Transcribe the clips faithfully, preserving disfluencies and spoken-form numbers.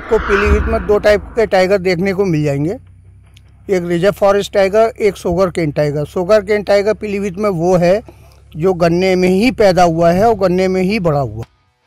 आपको पीलीभीत में दो टाइप के टाइगर देखने को मिल जाएंगे, एक रिजर्व फॉरेस्ट टाइगर, एक sugar cane tiger. Sugar cane tiger Pilibhit में वो है जो गन्ने में ही पैदा हुआ है और गन्ने में ही बड़ा हुआ।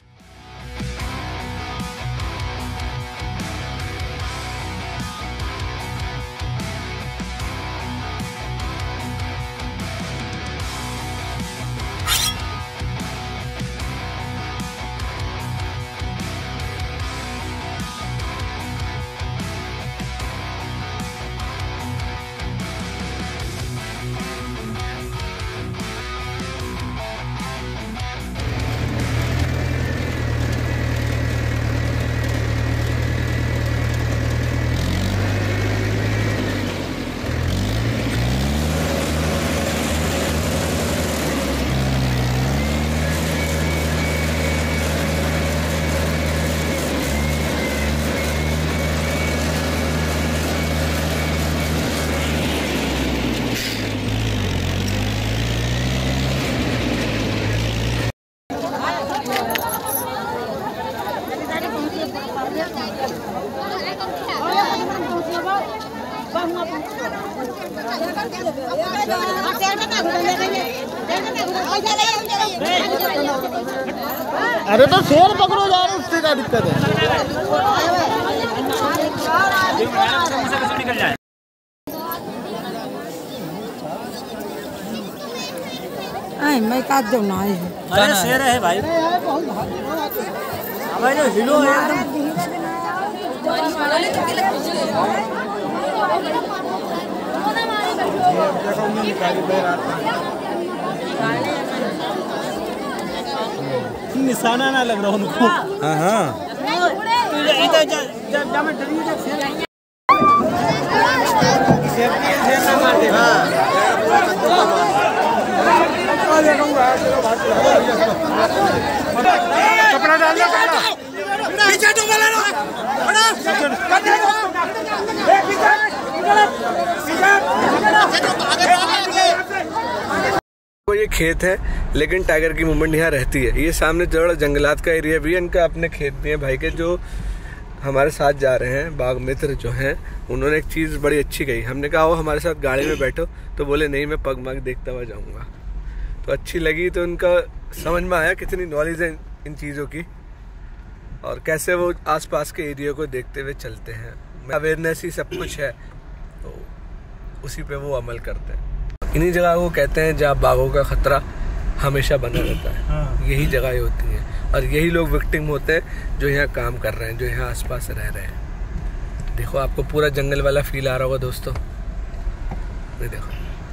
अरे तो शेर पकड़ो जा रहे, उससे क्या दिक्कत है? आई मैं काट दो ना। अरे शेर है भाई, भाई जो हिलो है निशाना ना लग रहा उनको। हाँ हाँ कपड़ा डाल दो, पीछे तो बोला ना, ये खेत है लेकिन टाइगर की मूवमेंट यहाँ रहती है। ये सामने थोड़ा जंगलात का एरिया भी है, इनका अपने खेत भी है। भाई के जो हमारे साथ जा रहे हैं बाघ मित्र जो हैं, उन्होंने एक चीज़ बड़ी अच्छी कही। हमने कहा वो हमारे साथ गाड़ी में बैठो, तो बोले नहीं मैं पग मग देखता हुआ जाऊँगा। तो अच्छी लगी, तो उनका समझ में आया कितनी नॉलेज है इन चीज़ों की और कैसे वो आसपास के एरिया को देखते हुए चलते हैं। अवेयरनेस ही सब कुछ है, तो उसी पे वो अमल करते हैं। इन्हीं जगह को कहते हैं जहाँ बाघों का खतरा हमेशा बना रहता है। हाँ। यही जगहें होती हैं और यही लोग विक्टिम होते हैं जो यहाँ काम कर रहे हैं, जो यहाँ आसपास रह रहे हैं। देखो आपको पूरा जंगल वाला फील आ रहा होगा दोस्तों, ये देखो।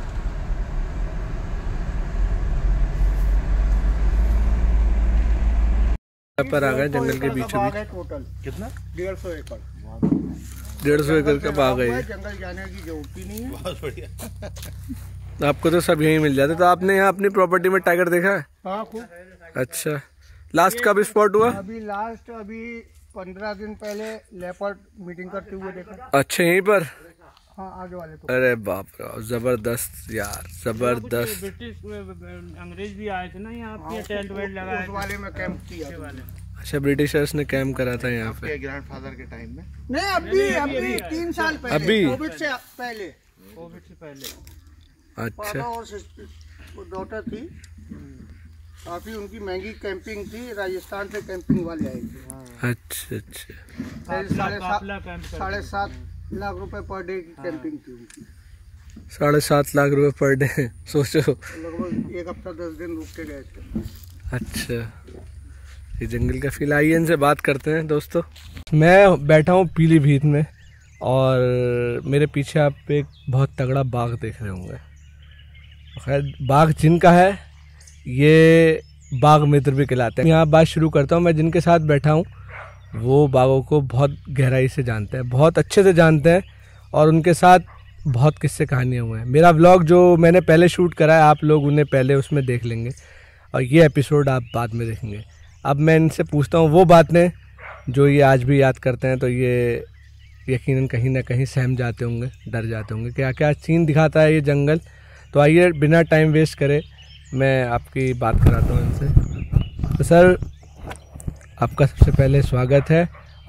पर आ गए जंगल के बीचों बीच। टोटल कितना? डेढ़ सौ एकड़। डेढ़ सौ एकड़ का बाग है। जंगल जाने की जरूरत ही नहीं है। बहुत बढ़िया। आपको तो सब यहीं मिल जाते। तो आपने यहाँ अपनी प्रॉपर्टी में टाइगर देखा है? हाँ खूब। अच्छा, लास्ट कब स्पॉट हुआ? अभी लास्ट अभी पंद्रह दिन पहले लेपर्ड मीटिंग करते हुए देखा। अच्छा, यहीं पर? हाँ, आगे वाले तो। अरे बाप रे, जबरदस्त यार, जबरदस्त। ब्रिटिश अंग्रेज भी आए थे ना यहाँ पे, टेंट वेंट लगाए, उस वाले में कैंप किया। अच्छा, ब्रिटिशर्स ने कैंप करा था यहाँ पे ग्रैंडफादर के टाइम में? नहीं, अभी अभी तीन साल पहले, अभी कोविड से पहले। कोविड से पहले। अच्छा, और डॉटर थी, काफी उनकी महंगी कैंपिंग थी। राजस्थान से कैंपिंग वाले आए थे। अच्छा अच्छा, साढ़े सात लाख रुपए पर डे की कैंपिंग थी उनकी। साढ़े सात लाख रुपए पर डे, सोचो। लगभग एक हफ्ता दस दिन रुक के गए थे। अच्छा, ये जंगल का फील। आइए इनसे बात करते हैं दोस्तों। मैं बैठा हूँ पीलीभीत में और मेरे पीछे आप एक बहुत तगड़ा बाघ देख रहे होंगे। खैर, बाघ जिनका है ये बाघ मित्र भी कहलाते हैं। यहाँ बात शुरू करता हूँ। मैं जिनके साथ बैठा हूँ वो बाघों को बहुत गहराई से जानते हैं, बहुत अच्छे से जानते हैं और उनके साथ बहुत किस्से कहानियाँ हुए हैं। मेरा व्लॉग जो मैंने पहले शूट करा है, आप लोग उन्हें पहले उसमें देख लेंगे और ये एपिसोड आप बाद में देखेंगे। अब मैं इनसे पूछता हूँ वो बातें जो ये आज भी याद करते हैं, तो ये यकीनन कहीं ना कहीं सहम जाते होंगे, डर जाते होंगे। क्या क्या सीन दिखाता है ये जंगल। तो आइए बिना टाइम वेस्ट करे मैं आपकी बात कराता हूँ इनसे। तो सर, आपका सबसे पहले स्वागत है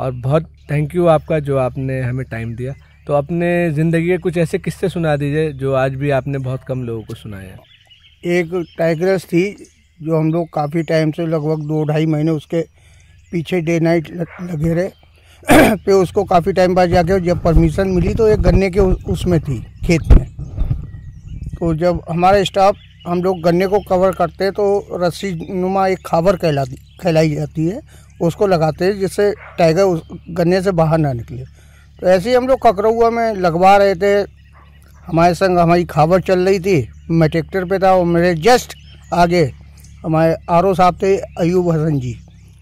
और बहुत थैंक यू आपका जो आपने हमें टाइम दिया। तो अपने ज़िंदगी के कुछ ऐसे किस्से सुना दीजिए जो आज भी आपने बहुत कम लोगों को सुनाए हैं। एक टाइग्रेस थी जो हम लोग काफ़ी टाइम से लगभग दो ढाई महीने उसके पीछे डे नाइट लगे रहे। फिर उसको काफ़ी टाइम बाद जाके जब परमिशन मिली तो एक गन्ने के उसमें थी खेत में। तो जब हमारा स्टाफ हम लोग गन्ने को कवर करते हैं तो रस्सी नुमा एक खाबर कहलाती कहलाई जाती है, उसको लगाते हैं जिससे टाइगर उस गन्ने से बाहर ना निकले। तो ऐसे ही हम लोग ककरौआ में लगवा रहे थे। हमारे संग हमारी खाबर चल रही थी, मैं ट्रैक्टर पे था और मेरे जस्ट आगे हमारे आर.ओ. साहब थे अयूब हसन जी।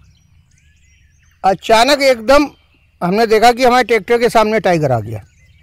अचानक एकदम हमने देखा कि हमारे ट्रैक्टर के सामने टाइगर आ गया।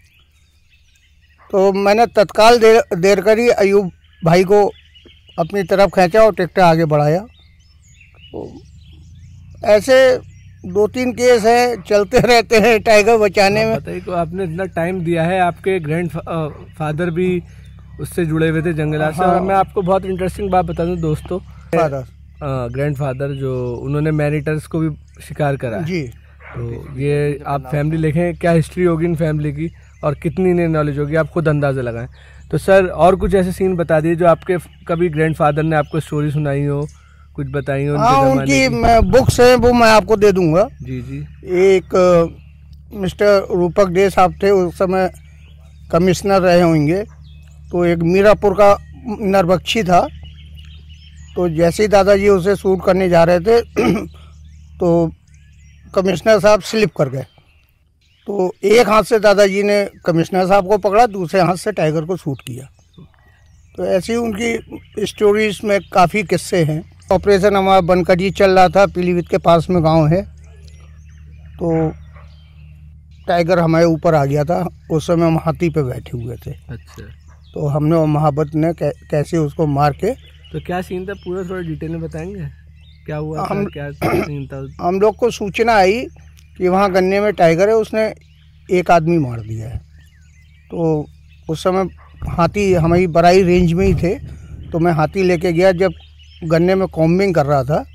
तो मैंने तत्काल देर देर कर ही अयूब भाई को अपनी तरफ खींचा और ट्रैक्टर आगे बढ़ाया। तो ऐसे दो तीन केस है चलते रहते हैं टाइगर बचाने में। बताइए को आपने इतना टाइम दिया है, आपके ग्रैंड फादर भी उससे जुड़े हुए थे जंगलात से। और मैं आपको बहुत इंटरेस्टिंग बात बता दूं दोस्तों, फादर ग्रैंड फादर जो उन्होंने मैरिटर्स को भी शिकार करा जी। तो ये आप फैमिली देखें क्या हिस्ट्री होगी इन फैमिली की और कितनी इन्हें नॉलेज होगी, आप खुद अंदाज़ा लगाएं। तो सर और कुछ ऐसे सीन बता दिए जो आपके कभी ग्रैंड फादर ने आपको स्टोरी सुनाई हो, कुछ बताई हो। हाँ, उनकी मैं बुक्स हैं वो मैं आपको दे दूंगा। जी जी। एक मिस्टर रूपक डे साहब थे, उस समय कमिश्नर रहे होंगे। तो एक मीरापुर का नरबख्शी था। तो जैसे ही दादाजी उसे शूट करने जा रहे थे तो कमिश्नर साहब स्लिप कर गए। तो एक हाथ से दादाजी ने कमिश्नर साहब को पकड़ा, दूसरे हाथ से टाइगर को शूट किया। तो ऐसी उनकी स्टोरीज में काफ़ी किस्से हैं। ऑपरेशन हमारा बनकटी चल रहा था, पीलीभीत के पास में गांव है। तो टाइगर हमारे ऊपर आ गया था, उस समय हम हाथी पे बैठे हुए थे। अच्छा। तो हमने और मोहब्बत ने कै, कैसे उसको मार के। तो क्या सीन था पूरा थोड़ा डिटेल में बताएंगे, क्या हुआ हम था, क्या सीन था? हम लोग को सूचना आई कि वहाँ गन्ने में टाइगर है, उसने एक आदमी मार दिया है। तो उस समय हाथी हमारी बराई रेंज में ही थे। तो मैं हाथी लेके गया, जब गन्ने में कॉम्बिंग कर रहा था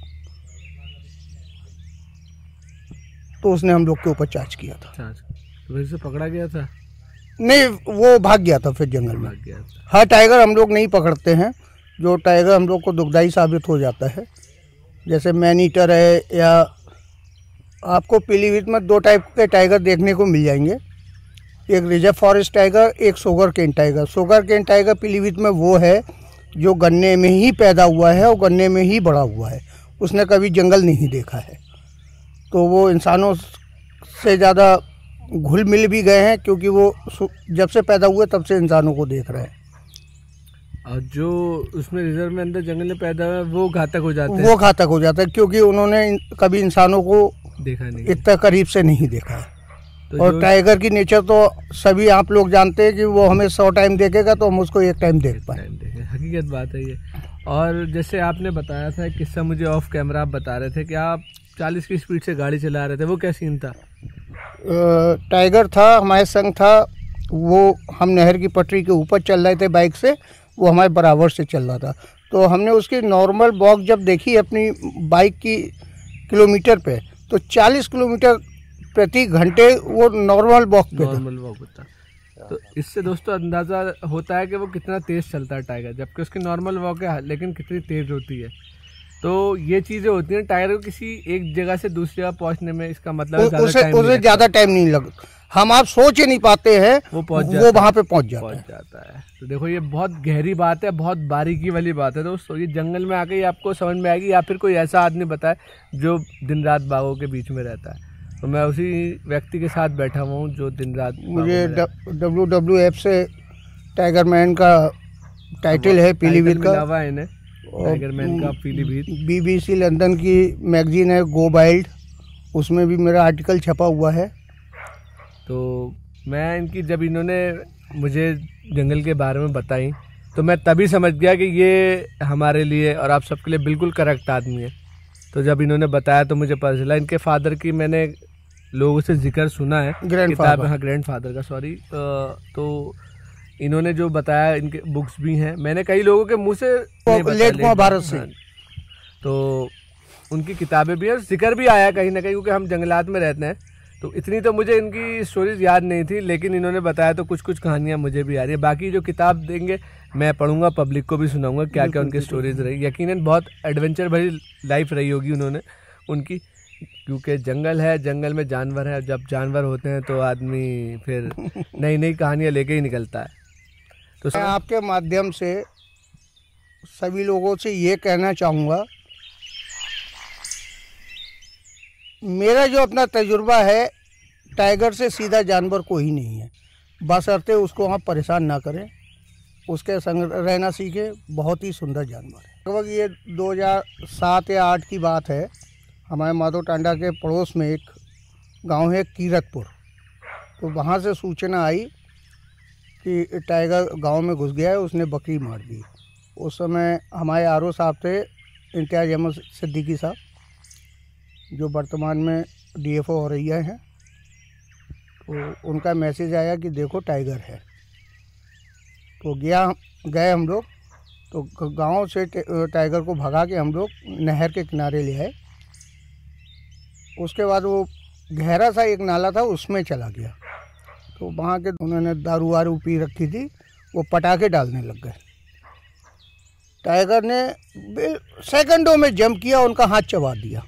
तो उसने हम लोग के ऊपर चार्ज किया था। तो फिर से पकड़ा गया था? नहीं, वो भाग गया था फिर जंगल में। भाग गया था। हर टाइगर हम लोग नहीं पकड़ते हैं, जो टाइगर हम लोग को दुखदाई साबित हो जाता है, जैसे मैन ईटर है। या आपको पीलीभीत में दो टाइप के टाइगर देखने को मिल जाएंगे, एक रिजर्व फॉरेस्ट टाइगर, एक sugar cane tiger. Sugar cane tiger Pilibhit में वो है जो गन्ने में ही पैदा हुआ है और गन्ने में ही बड़ा हुआ है, उसने कभी जंगल नहीं देखा है। तो वो इंसानों से ज़्यादा घुल मिल भी गए हैं, क्योंकि वो जब से पैदा हुए तब से इंसानों को देख रहे हैं। और जो उसमें रिजर्व में अंदर जंगल में पैदा हुआ वो घातक हो जाता है। वो घातक हो जाता है क्योंकि उन्होंने कभी इंसानों को देखा नहीं, इतना करीब से नहीं देखा है। तो और टाइगर की नेचर तो सभी आप लोग जानते हैं कि वो हमें सौ टाइम देखेगा तो हम उसको एक टाइम देख पाए। हकीकत बात है ये। और जैसे आपने बताया था किस्सा मुझे ऑफ कैमरा आप बता रहे थे कि आप चालीस की स्पीड से गाड़ी चला रहे थे, वो क्या सीन था? टाइगर था हमारे संग था, वो हम नहर की पटरी के ऊपर चल रहे थे बाइक से, वो हमारे बराबर से चल रहा था। तो हमने उसकी नॉर्मल वॉक जब देखी अपनी बाइक की किलोमीटर पे, तो चालीस किलोमीटर प्रति घंटे वो नॉर्मल वॉक पे नॉर्मल वॉक होता। तो इससे दोस्तों अंदाज़ा होता है कि वो कितना तेज़ चलता है टाइगर, जबकि उसकी नॉर्मल वॉक है लेकिन कितनी तेज़ होती है। तो ये चीज़ें होती हैं टाइगर को किसी एक जगह से दूसरी जगह पहुंचने में, इसका मतलब उसे उसे ज़्यादा टाइम नहीं लगता। हम आप सोच ही नहीं पाते हैं, वो पहुंच वो वहाँ पे पहुंच जाता, पहुंच जाता है। तो देखो ये बहुत गहरी बात है, बहुत बारीकी वाली बात है दोस्तों। ये जंगल में आके आपको समझ में आएगी, या फिर कोई ऐसा आदमी बताए जो दिन रात बाघों के बीच में रहता है। तो मैं उसी व्यक्ति के साथ बैठा हुआ हूँ जो दिन रात। मुझे डब्ल्यू डब्ल्यू एफ से टाइगर मैन का टाइटल है पीलीभीत का, इन्हें टाइगर मैन का पीलीभीत। बीबीसी लंदन की मैगजीन है गो वाइल्ड, उसमें भी मेरा आर्टिकल छपा हुआ है। तो मैं इनकी जब इन्होंने मुझे जंगल के बारे में बताई तो मैं तभी समझ गया कि ये हमारे लिए और आप सबके लिए बिल्कुल करेक्ट आदमी है। तो जब इन्होंने बताया तो मुझे पता चला। इनके फादर की मैंने लोगों से जिक्र सुना है, किताब, हाँ ग्रैंड फादर का, सॉरी। तो इन्होंने जो बताया, इनके बुक्स भी हैं, मैंने कई लोगों के मुंह से लेट कुमार भारत से, तो उनकी किताबें भी हैं, जिक्र भी आया कहीं ना कहीं, क्योंकि हम जंगलात में रहते हैं तो इतनी तो मुझे इनकी स्टोरीज याद नहीं थी, लेकिन इन्होंने बताया तो कुछ कुछ कहानियाँ मुझे भी आ रही है। बाकी जो किताब देंगे मैं पढ़ूंगा, पब्लिक को भी सुनाऊंगा क्या क्या उनकी स्टोरीज रही। यकीनन बहुत एडवेंचर भरी लाइफ रही होगी उन्होंने उनकी, क्योंकि जंगल है, जंगल में जानवर है, जब जानवर होते हैं तो आदमी फिर नई नई कहानियाँ लेके ही निकलता है। तो मैं आपके माध्यम से सभी लोगों से ये कहना चाहूँगा, मेरा जो अपना तजुर्बा है, टाइगर से सीधा जानवर कोई नहीं है, बशर्ते उसको आप परेशान ना करें, उसके संग रहना सीखे। बहुत ही सुंदर जानवर है। लगभग ये दो हज़ार सात या आठ की बात है। हमारे माधो टांडा के पड़ोस में एक गांव है कीरतपुर, तो वहाँ से सूचना आई कि टाइगर गांव में घुस गया है, उसने बकरी मार दी। उस समय हमारे आर ओ साहब थे इम्तियाज़ अहमद सिद्दीकी साहब, जो वर्तमान में डी एफ ओ हो रही हैं। तो उनका मैसेज आया कि देखो टाइगर है। तो गया गए हम लोग, तो गांव से टाइगर को भगा के हम लोग नहर के किनारे ले आए। उसके बाद वो गहरा सा एक नाला था, उसमें चला गया। तो वहाँ के उन्होंने दारू वारू पी रखी थी, वो पटाखे डालने लग गए। टाइगर ने सेकंडों में जंप किया, उनका हाथ चबा दिया।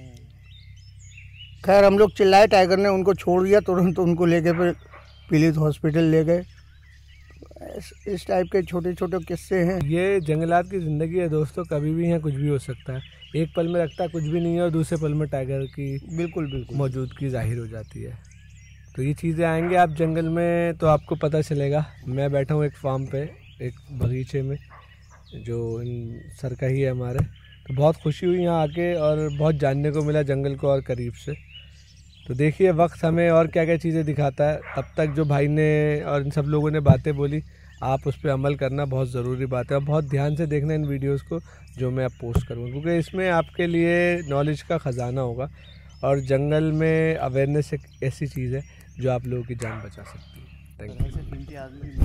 खैर हम लोग चिल्लाए, टाइगर ने उनको छोड़ दिया, तुरंत उनको लेके फिर पीलित हॉस्पिटल ले गए। इस टाइप के छोटे छोटे किस्से हैं। ये जंगलात की ज़िंदगी है दोस्तों, कभी भी यहाँ कुछ भी हो सकता है। एक पल में लगता है कुछ भी नहीं है और दूसरे पल में टाइगर की बिल्कुल बिल्कुल मौजूदगी जाहिर हो जाती है। तो ये चीज़ें आएंगे आप जंगल में तो आपको पता चलेगा। मैं बैठा हूँ एक फार्म पे, एक बगीचे में, जो इन सर का ही है हमारे। तो बहुत खुशी हुई यहाँ आके और बहुत जानने को मिला जंगल को और करीब से। तो देखिए वक्त हमें और क्या क्या चीज़ें दिखाता है। तब तक जो भाई ने और इन सब लोगों ने बातें बोली, आप उस पर अमल करना बहुत ज़रूरी बात है और बहुत ध्यान से देखना इन वीडियोस को जो मैं अब पोस्ट करूँगा, क्योंकि इसमें आपके लिए नॉलेज का ख़जाना होगा। और जंगल में अवेयरनेस एक ऐसी चीज़ है जो आप लोगों की जान बचा सकती है। Thank you.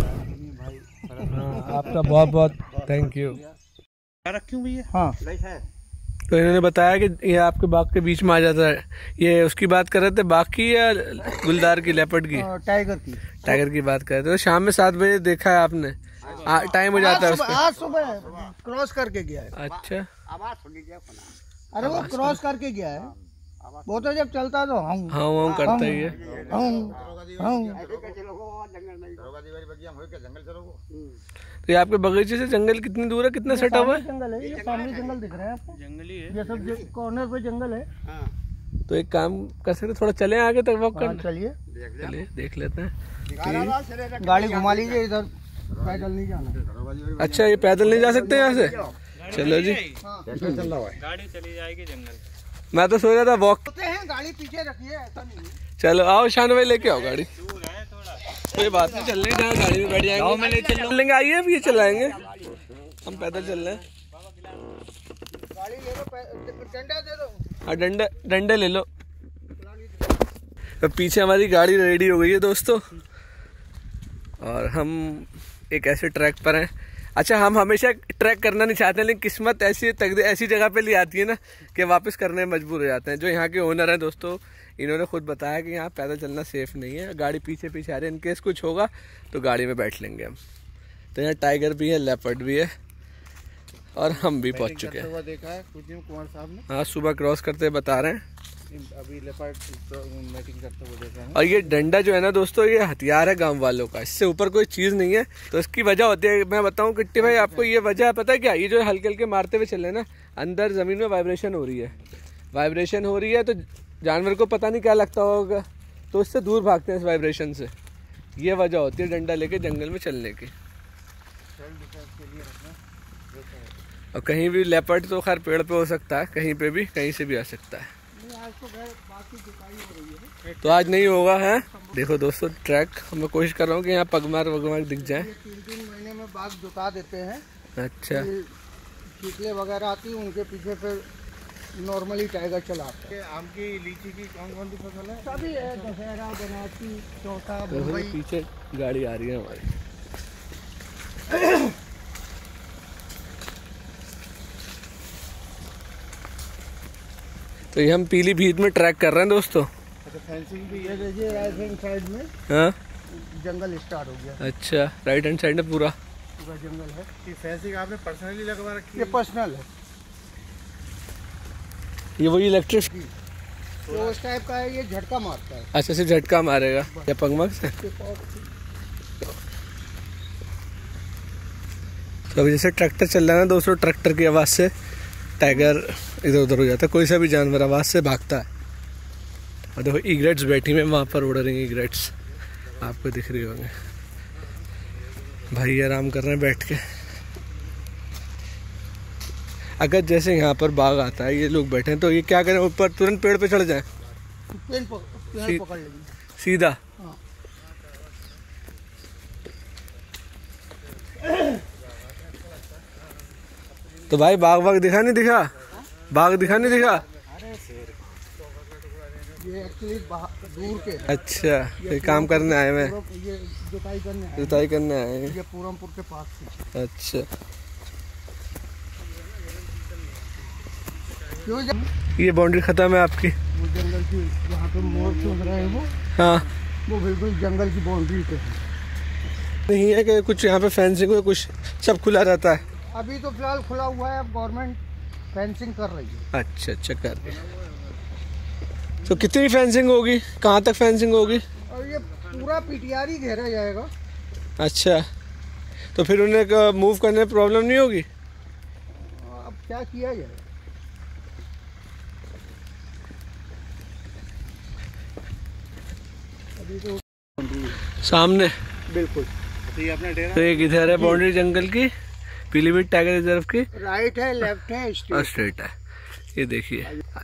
हाँ, आपका बहुत बहुत थैंक यू। रखूँ भैया। हाँ, तो इन्होंने बताया कि ये आपके बाग के बीच में आ जाता है। ये उसकी बात कर रहे थे, बाग की या गुलदार की, लेपर्ड की? टाइगर की। टाइगर की बात कर रहे थे। तो शाम में सात बजे देखा है आपने, टाइम हो जाता है उसका। आज सुबह क्रॉस करके गया है। अच्छा, अरे वो क्रॉस करके गया है, वो तो जब चलता तो हम हाँ वो करता ही है। हम हम तो ये आपके बगीचे से जंगल कितनी दूर है, कितना सटा हुआ है? जंगल है, ये सामने जंगल दिख रहा है आपको, जंगली है ये सब कॉर्नर पे जंगल है। तो एक काम कर सकते, थोड़ा चले आगे तक वॉक कर। चलिए चलिए देख लेते हैं। गाड़ी घुमा लीजिए, इधर पैदल नहीं जाना। अच्छा, ये पैदल नहीं जा सकते यहाँ से? चलो जी, गाड़ी चली जाएगी जंगल। मैं तो सोच रहा था वॉक। हैं, गाड़ी पीछे रखिए, ऐसा नहीं है। चलो आओ शान भाई, लेके आओ गाड़ी। दूर है थोड़ा, कोई बात नहीं, चल रहे हैं, गाड़ी में बैठ जाएंगे। में नहीं चल लेंगे, आइए अब ये चलाएंगे, हम पैदल चल रहे हैं। गाड़ी ले लो, डंडा दे दो। हाँ डंडे डंडे ले लो। तो पीछे हमारी गाड़ी रेडी हो गई है दोस्तों, और हम एक ऐसे ट्रैक पर हैं। अच्छा, हम हमेशा ट्रैक करना नहीं चाहते, लेकिन किस्मत ऐसी तकदीर ऐसी जगह पे ले आती है ना कि वापस करने में मजबूर हो जाते हैं। जो यहाँ के ओनर हैं दोस्तों, इन्होंने खुद बताया कि यहाँ पैदल चलना सेफ़ नहीं है, गाड़ी पीछे पीछे आ रही है, इनकेस कुछ होगा तो गाड़ी में बैठ लेंगे हम। तो यहाँ टाइगर भी है, लेपर्ड भी है, और हम भी पहुँच चुके हैं। देखा है कुछ दिन कुमार साहब ने, हाँ सुबह क्रॉस करते बता रहे हैं। अभी लेपर्ड मीटिंग करते हुए देखा है। और ये डंडा जो है ना दोस्तों, ये हथियार है गांव वालों का, इससे ऊपर कोई चीज़ नहीं है। तो इसकी वजह होती है, मैं बताऊं किट्टी भाई आपको, ये वजह पता है क्या? ये जो हल्के हल्के मारते हुए चले ना, अंदर ज़मीन में वाइब्रेशन हो रही है, वाइब्रेशन हो रही है तो जानवर को पता नहीं क्या लगता होगा, तो उससे दूर भागते हैं इस वाइब्रेशन से। ये वजह होती है डंडा लेके जंगल में चलने की। और कहीं भी लेपर्ड तो खैर पेड़ पे हो सकता है, कहीं पे भी कहीं से भी आ सकता है। तो आज नहीं होगा है। देखो दोस्तों ट्रैक, मैं कोशिश कर रहा हूँ कि यहाँ पगमार वगमार दिख जाए। तीन तीन महीने में बाघ जुटा देते हैं। अच्छा, चीतले वगैरह आती हैं, उनके पीछे फिर नॉर्मली टाइगर चलाते हैं। आम की, लीची की कौन कौन सी फसल है? सभी है, दशहरा, बनारसी, चौथा, तो बम्बई। पीछे गाड़ी आ रही है हमारी। तो ये हम पीलीभीत में ट्रैक कर रहे हैं दोस्तों, अच्छा फेंसिंग भी ये देखिए राइट हैंड साइड में हाँ जंगल स्टार्ट हो गया। अच्छा, राइट हैंड साइड में पूरा पूरा जंगल है। ये फेंसिंग आपने पर्सनली लगवा रखी ये है? पर्सनल है, ये वही इलेक्ट्रिक तो उस टाइप का है, ये झटका मारता है। अच्छा, सिर्फ झटका मारेगा या पगमग से? तो अभी जैसे ट्रैक्टर चल रहा है ना दोस्तों, ट्रैक्टर की आवाज़ से टाइगर इधर उधर हो जाता है, कोई सा भी जानवर आवाज़ से भागता है। और देखो ईग्रेट्स बैठी में वहाँ पर उड़ रही हैं, ईग्रेट्स आपको दिख रही होंगे। भाई आराम कर रहे हैं बैठ के। अगर जैसे यहाँ पर बाघ आता है, ये लोग बैठे हैं, तो ये क्या करें, ऊपर तुरंत पेड़ पे चढ़ जाएं? पेड़ पकड़ पेड़ पकड़ लेंगे सीधा। हाँ। तो भाई बाघ बाघ दिखा नहीं दिखा? बाघ दिखा नहीं दिखा? ये एक्चुअली दूर के हैं। अच्छा, ये काम करने आए हैं, ये जुताई करने आए हैं। जुताई करने आए हैं। ये पूरमपुर के पास से। अच्छा, क्यों जब ये बाउंड्री खत्म है आपकी? वो जंगल की जहाँ पे मोर चुन रहे हैं वो हाँ, वो बिल्कुल जंगल की बाउंड्री पे है। नहीं है कि कुछ यहाँ पे फेंसिंग हो, कुछ सब खुला रहता है? अभी तो फिलहाल खुला हुआ है, अब गवर्नमेंट फेंसिंग कर रही है। अच्छा अच्छा, कर रही है। तो कितनी फेंसिंग होगी, कहाँ तक फेंसिंग होगी? और ये पूरा पीटीआर ही घेरा जाएगा। अच्छा, तो फिर उन्हें मूव करने में प्रॉब्लम नहीं होगी? अब क्या किया जाए? अभी तो सामने बिल्कुल तो ये अपना डेरा तो एक इधर है बाउंड्री जंगल की, पीलीभीत टाइगर रिजर्व की, राइट है, लेफ्ट है, और स्ट्रेट। स्ट्रेट है। ये देखिए,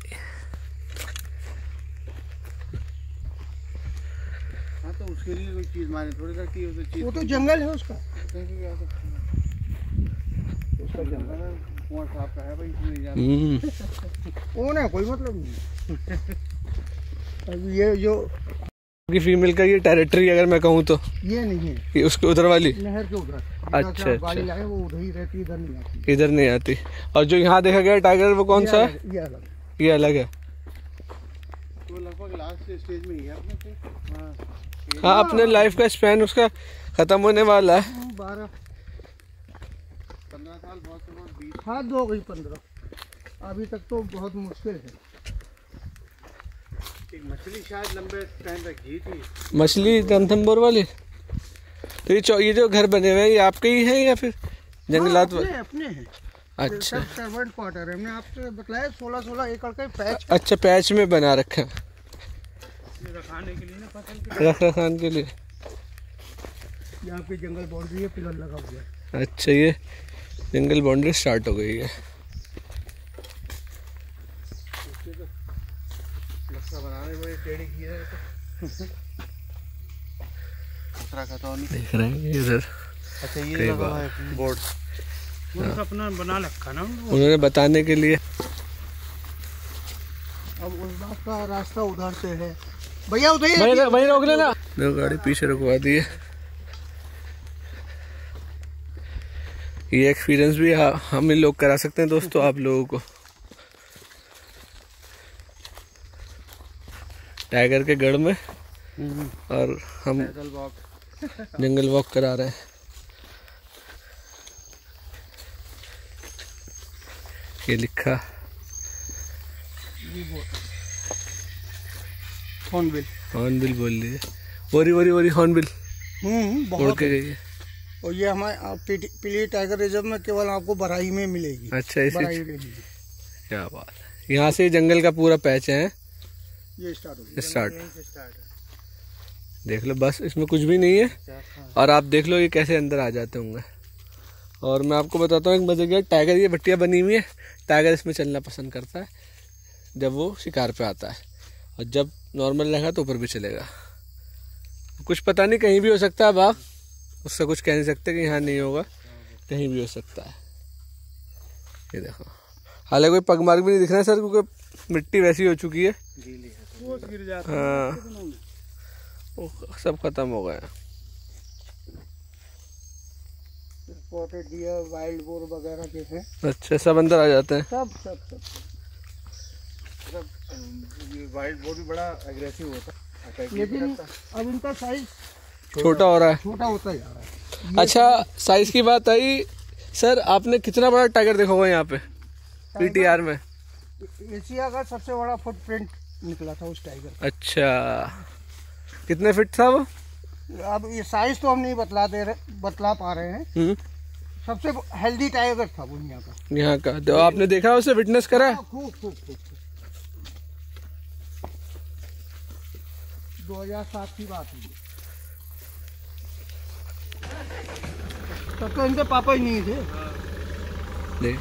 हाँ तो उसके लिए कोई चीज माने थोड़ी रखी है, उसे चीज वो तो जंगल है उसका। कहीं भी आ सकते हैं। उसका जंगल है, कुआं साहब का है भाई, इसमें नहीं जाना। हम्म, वो ना कोई मतलब नहीं। अब ये जो की फीमेल का ये टेरिटरी अगर मैं कहूँ तो ये नहीं है, ये उसके उधर वाली नहर के उधर। अच्छा, गाड़ी अच्छा। लाए वो उधर ही रहती, इधर नहीं आती। इधर नहीं आती। और जो यहाँ देखा गया टाइगर वो कौन ये सा है? अलग- ये अलग। ये अलग है। तो लगभग लास्ट स्टेज में ही है अपने पे। हाँ हाँ, अपने लाइफ का स्पैन उसका खत्म होने वाला है। बारह पंद्रह साल बहुत से बहुत बीस। हाँ दो गई पंद्रह, अभी तक तो बहुत मुश्किल है। एक मछली शायद लंबे टाइम तक घी थी। मछली रणथंभौर वाली। तो ये चौ- ये जो घर बने हुए हैं ये आपके ही हैं या फिर जंगलात? हाँ, अपने, अपने हैं। अच्छा सब सर्वेंट क्वार्टर है। हमने आपसे बताया सोलह सोलह एकड़ का पैच। अच्छा, पैच में बना रखा है ये रखाने के लिए ना फसल के। रख रखान के लिए। यहाँ पे जंगल बाउंड्री है, पिलर लगा हुआ है। अच्छा, ये जंगल बाउंड्री स्टार्ट हो गई है। लक्ष्य बनाने में टेढ़ी की है तो दूसरा खतौनी देख रहे हैं इधर अच्छा ये कई लगा बार। है बोर्ड। उनका अपना बना रखा ना उनको। उन्होंने बताने के लिए। अब उस बात का रास्ता उधर से है। भैया उधर ही वहीं रखिए। वहीं रोक लेना। दो गाड़ी पीछे रुकवा दी है। ये एक्सपीरियंस भी हा- हम ही लोग करा सकते हैं दोस्तों आप लोगों को। टाइगर के गढ़ में और हम पैदल वॉक। जंगल वॉक करा रहे हैं। ये लिखा हॉर्नबिल। हॉर्नबिल बोल लिए। वरी वरी वरी हॉर्नबिल हम्म उड़ बहुत के है। गई है। और ये हमारे पीली टाइगर रिजर्व में केवल आपको बराई में मिलेगी। अच्छा, इसी बराई रहेगी। क्या बात है। यहाँ से जंगल का पूरा पैच है ये स्टार्ट हो गया। स्टार्ट। यहीं से स्टार्ट है। देख लो बस, इसमें कुछ भी नहीं है। और आप देख लो ये कैसे अंदर आ जाते होंगे। और मैं आपको बताता हूँ एक मजे की, टाइगर ये भट्टियाँ बनी हुई है, टाइगर इसमें चलना पसंद करता है जब वो शिकार पे आता है। और जब नॉर्मल रहेगा तो ऊपर भी चलेगा। कुछ पता नहीं, कहीं भी हो सकता है बाघ, उसका कुछ कह नहीं सकते कि यहाँ नहीं होगा, कहीं भी हो सकता है। ये देखो, हालांकि कोई पगमार्क भी नहीं दिख रहा है सर, क्योंकि मिट्टी वैसी हो चुकी है। गीली है वो गिर जाता हाँ, वो सब खत्म हो गया। स्पॉटेड डियर, वाइल्ड बोर वगैरह के हैं। अच्छा, सब अंदर आ जाते हैं। सब सब सब मतलब वाइल्ड वो भी बड़ा एग्रेसिव होता है, लेकिन अब इनका साइज छोटा हो रहा है, छोटा होता जा रहा है। अच्छा साइज की बात आई सर, आपने कितना बड़ा टाइगर देखा होगा यहाँ पे पीटीआर में? एशिया का सबसे बड़ा फुटप्रिंट निकला था उस टाइगर। अच्छा, कितने फीट था वो? अब ये साइज तो हम नहीं बतला दे रहे बतला पा रहे हैं। सबसे हेल्दी टाइगर था वो यहाँ का। यहाँ का तो आपने देखा, उसे विटनेस करा? खूब खूब खूब। दो हजार सात की बात हुई, तब तो इनके पापा ही नहीं थे। देख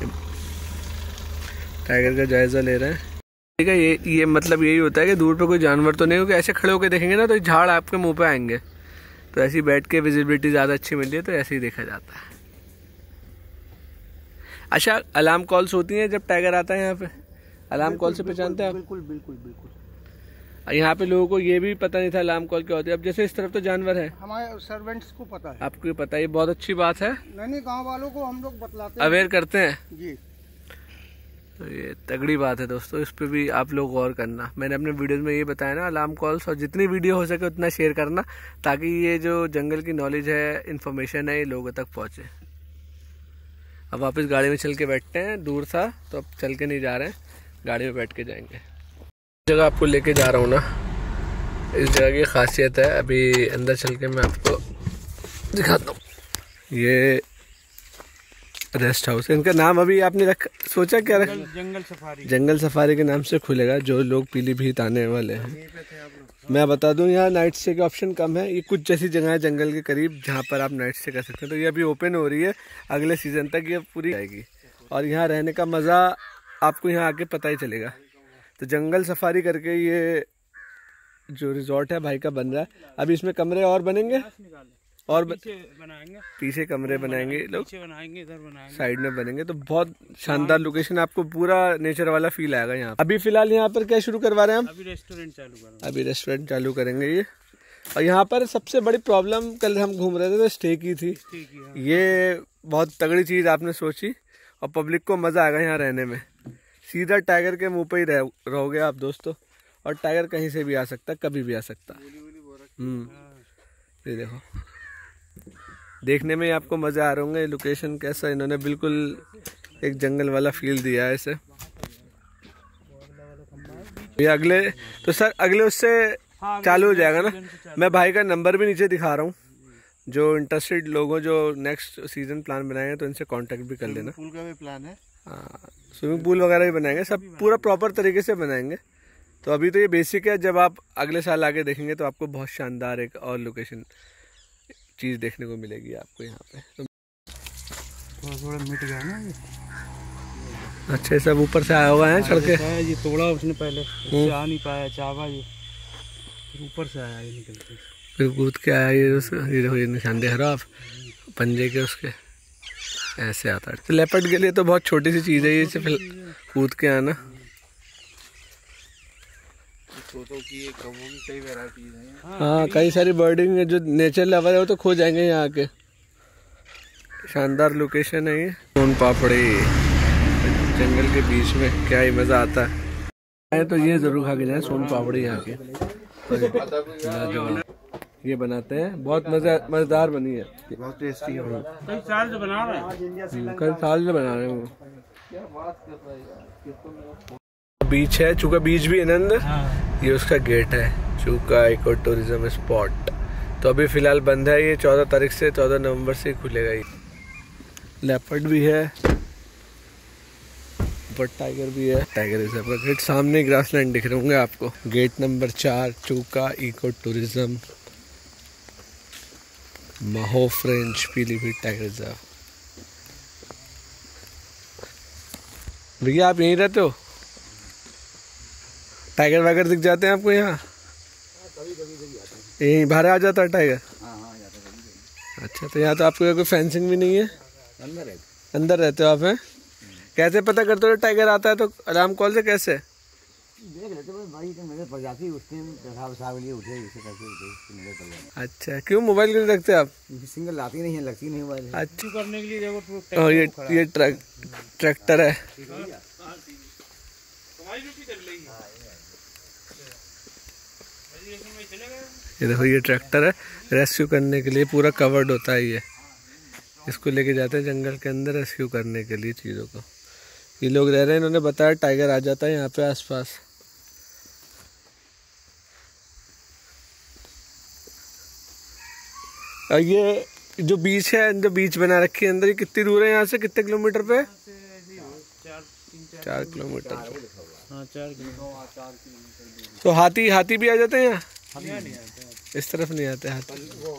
टाइगर का जायजा ले रहे हैं। ठीक है, ये ये मतलब यही होता है कि दूर पे कोई जानवर तो नहीं, क्योंकि ऐसे खड़े होकर देखेंगे ना तो झाड़ आपके मुंह पे आएंगे, तो ऐसी बैठ के विजिबिलिटी ज़्यादा अच्छी मिलती है, तो ऐसे ही देखा जाता है। अच्छा, अलार्म कॉल्स होती हैं जब टाइगर आता है यहाँ पे? अलार्म कॉल से पहचानते हैं आप? बिल्कुल बिल्कुल बिल्कुल। यहाँ पे लोगों को ये भी पता नहीं था अलार्म कॉल क्या होती है। अब जैसे इस तरफ तो जानवर है, हमारे सर्वेंट्स को पता है। आपको पता है, ये बहुत अच्छी बात है। नहीं नहीं, गाँव वालों को हम लोग बतलाते हैं, अवेयर करते हैं जी। तो ये तगड़ी बात है दोस्तों, इस पे भी आप लोग गौर करना। मैंने अपने वीडियोस में ये बताया ना, अलार्म कॉल्स, और जितनी वीडियो हो सके उतना शेयर करना, ताकि ये जो जंगल की नॉलेज है, इन्फॉर्मेशन है, ये लोगों तक पहुँचे। अब वापस गाड़ी में चल के बैठते हैं, दूर था तो अब चल के नहीं जा रहे हैं, गाड़ी में बैठ के जाएंगे। जगह आपको लेके जा रहा हूँ ना, इस जगह की खासियत है, अभी अंदर चल के मैं आपको दिखाता हूँ। ये रेस्ट हाउस है, इनका नाम अभी आपने रख सोचा क्या रख? जंगल सफारी। जंगल सफारी के नाम से खुलेगा, जो लोग पीलीभीत आने वाले हैं। मैं बता दूं, यहाँ नाइट स्टे के ऑप्शन कम है। ये कुछ जैसी जगह है जंगल के करीब जहाँ पर आप नाइट स्टे कर सकते हैं, तो ये अभी ओपन हो रही है, अगले सीजन तक ये पूरी आएगी, और यहाँ रहने का मज़ा आपको यहाँ आके पता ही चलेगा। तो जंगल सफारी करके ये जो रिजॉर्ट है भाई का बन रहा है। अभी इसमें कमरे और बनेंगे, और पीछे बनाएंगे, पीछे कमरे बनाएंगे लोग, पीछे बनाएंगे, इधर बनाएंगे, साइड में बनेंगे, तो बहुत शानदार लोकेशन, आपको पूरा नेचर वाला फील आएगा यहाँ। अभी फिलहाल यहाँ पर क्या शुरू करवा रहे हैं हम? अभी रेस्टोरेंट चालू करेंगे। अभी रेस्टोरेंट चालू करेंगे ये। और यहाँ पर सबसे बड़ी प्रॉब्लम, कल हम घूम रहे थे तो स्टे की थी, ये बहुत तगड़ी चीज़ आपने सोची, और पब्लिक को मज़ा आएगा यहाँ रहने में। सीधा टाइगर के मुँह पर ही रह रहोगे आप दोस्तों, और टाइगर कहीं से भी आ सकता है, कभी भी आ सकता है। हम्म, ये देखो, देखने में ही आपको मज़े आ रहे होंगे। लोकेशन कैसा, इन्होंने बिल्कुल एक जंगल वाला फील दिया है इसे। ये अगले तो सर अगले उससे हाँ, चालू हो जाएगा ना। मैं भाई का नंबर भी नीचे दिखा रहा हूँ, जो इंटरेस्टेड लोगों जो नेक्स्ट सीजन प्लान बनाएंगे तो इनसे कांटेक्ट भी कर लेना। पूल का भी प्लान है, हाँ, स्विमिंग पूल वगैरह भी बनाएंगे, सब पूरा प्रॉपर तरीके से बनाएंगे। तो अभी तो ये बेसिक है, जब आप अगले साल आगे देखेंगे तो आपको बहुत शानदार एक और लोकेशन चीज़ देखने को मिलेगी आपको यहाँ पे। तो थोड़ा थोड़ा मिट गया ना ये। अच्छे सब ऊपर से आया हुआ है चढ़ के, ये तोड़ा उसने पहले, उससे आ नहीं पाया चावा, ये ऊपर से आया, ये निकल के फिर कूद के आया। ये उस ये देखो, ये निशान देख रहे हो आप पंजे के, उसके ऐसे आता है। तो लेपर्ड के लिए तो बहुत छोटी सी चीज़ है ये, सिर्फ कूद के आना। तोतों की, कौवों की कई वैरायटीज हैं। हाँ, कई सारी बर्डिंग है, जो नेचर लवर है वो तो खो जाएंगे यहाँ आके। शानदार लोकेशन है ये, सोन पापड़ी जंगल के बीच में, क्या ही मज़ा आता है। तो ये ज़रूर खा के जाए सोन पापड़ी यहाँ के, ये बनाते हैं, बहुत मज़ा मज़ेदार बनी है, बहुत टेस्टी है। कई साल से बना रहे हैं, कई साल से बना रहे हैं वो। बीच है, चूका बीच भी है ना अंदर। हाँ। ये उसका गेट है, चूका इको टूरिज्म स्पॉट। तो अभी फिलहाल बंद है ये, चौदह तारीख से चौदह नवंबर से खुलेगा ये। लेपर्ड भी है, ऊपर टाइगर भी है। टाइगर रिजर्व का गेट सामने, ग्रासलैंड दिख रहे होंगे आपको। गेट नंबर चार, चूका इको टूरिज्म, माहो फ्रेंच पीलीभीत टाइगर रिजर्व। भैया आप यहीं रहते हो? टाइगर वाइगर दिख जाते हैं आपको यहाँ? यहीं बाहर आ जाता है टाइगर? अच्छा, तो यहाँ तो आपको कोई फेंसिंग भी नहीं है? अंदर है, अंदर रहते हो आप हैं? कैसे पता करते हो टाइगर आता है तो अलार्म कॉल से? कैसे देख लेते भाई, मेरे प्रजाति उसके लिए उठे, इसे कैसे उठे। अच्छा, क्यों मोबाइल क्यों रखते हैं आप? सिंगल लाती नहीं है, लगती नहीं मोबाइल। अच्छा, करने के लिए और ये ये ट्रक ट्रैक्टर है। ये देखो ये ट्रैक्टर है, रेस्क्यू करने के लिए पूरा कवर्ड होता है ये। इसको लेके जाते हैं जंगल के अंदर रेस्क्यू करने के लिए चीज़ों को। ये लोग रह रहे हैं, इन्होंने बताया टाइगर आ जाता है यहाँ पे आसपास। और ये जो बीच है, जो बीच बना रखी है अंदर, ये कितनी दूर है यहाँ से? कितने किलोमीटर पे? चार किलोमीटर पे। हाँ चार किलोमीटर। तो हाथी हाथी भी आ जाते हैं यहाँ? इस तरफ नहीं आते हाथी।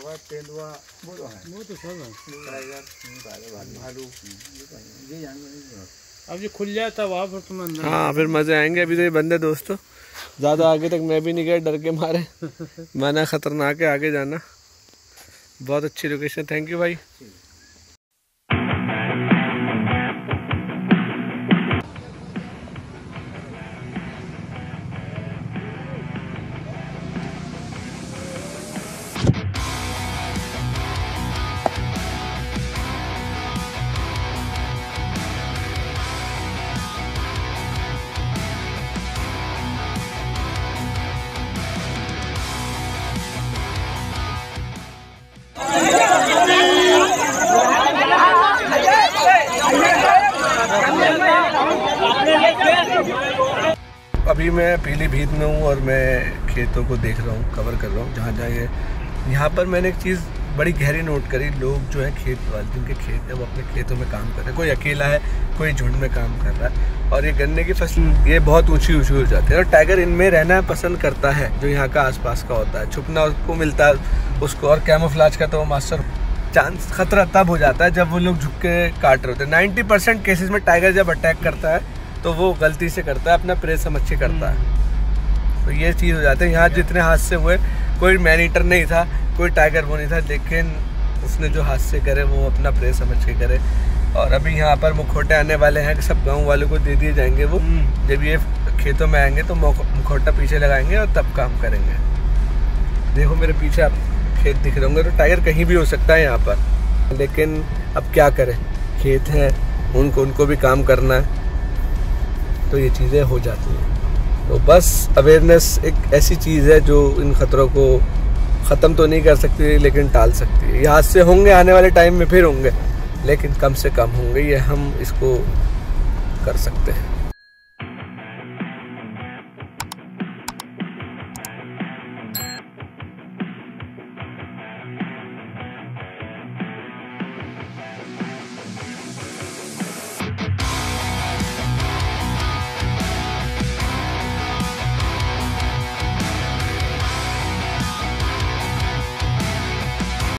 अब ये खुल जाता वहाँ पर तुम अंदर। हाँ फिर मजे आएंगे। अभी तो ये बंदे दोस्तों, ज़्यादा आगे तक मैं भी नहीं गया, डर के मारे। माना खतरनाक है आगे जाना। बहुत अच्छी लोकेशन, थैंक यू भाई। अभी मैं पीलीभीत में हूँ और मैं खेतों को देख रहा हूँ, कवर कर रहा हूँ जहाँ जहाँ ये। यहाँ पर मैंने एक चीज़ बड़ी गहरी नोट करी, लोग जो है खेत वाले, जिनके खेत है वो अपने खेतों में काम कर रहे हैं। कोई अकेला है, कोई झुंड में काम कर रहा है। और ये गन्ने की फसल ये बहुत ऊंची ऊंची हो जाती है और टाइगर इनमें रहना पसंद करता है, जो यहाँ का आसपास का होता है। छुपना उसको मिलता है उसको, और कैमोफ्लेज का तो वो मास्टर। चांस खतरा तब हो जाता है जब वो लोग झुक के काट रहे होते हैं। नाइन्टी परसेंट केसेस में टाइगर जब अटैक करता है तो वो गलती से करता है, अपना प्रे समझ के करता है। तो ये चीज़ हो जाती है। यहाँ जितने हादसे हुए, कोई मैन ईटर नहीं था, कोई टाइगर वो नहीं था, लेकिन उसने जो हादसे करे वो अपना प्रे समझ के करे। और अभी यहाँ पर मुखौटे आने वाले हैं, सब गांव वालों को दे दिए जाएंगे। वो जब ये खेतों में आएंगे तो मुखौटा पीछे लगाएंगे और तब काम करेंगे। देखो मेरे पीछे आप खेत दिख रहे होंगे, तो टाइगर कहीं भी हो सकता है यहाँ पर, लेकिन अब क्या करें, खेत हैं, उनको उनको भी काम करना है, तो ये चीज़ें हो जाती हैं। तो बस अवेयरनेस एक ऐसी चीज़ है जो इन खतरों को ख़त्म तो नहीं कर सकती, लेकिन टाल सकती है। ये हादसे होंगे आने वाले टाइम में, फिर होंगे, लेकिन कम से कम होंगे, ये हम इसको कर सकते हैं।